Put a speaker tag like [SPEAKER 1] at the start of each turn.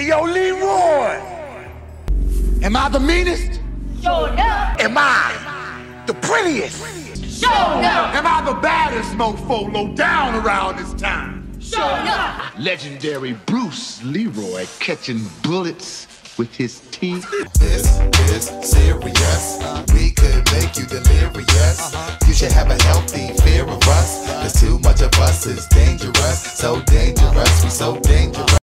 [SPEAKER 1] Hey, yo, Leroy! Am I the meanest?
[SPEAKER 2] ShoNuff!
[SPEAKER 1] Am I the prettiest?
[SPEAKER 2] ShoNuff!
[SPEAKER 1] Am I the baddest mofo low down around this time?
[SPEAKER 2] ShoNuff!
[SPEAKER 1] Legendary Bruce Leroy catching bullets with his teeth.
[SPEAKER 3] This is serious. We could make you delirious. You should have a healthy fear of us. Cause too much of us is dangerous. So dangerous, we so dangerous.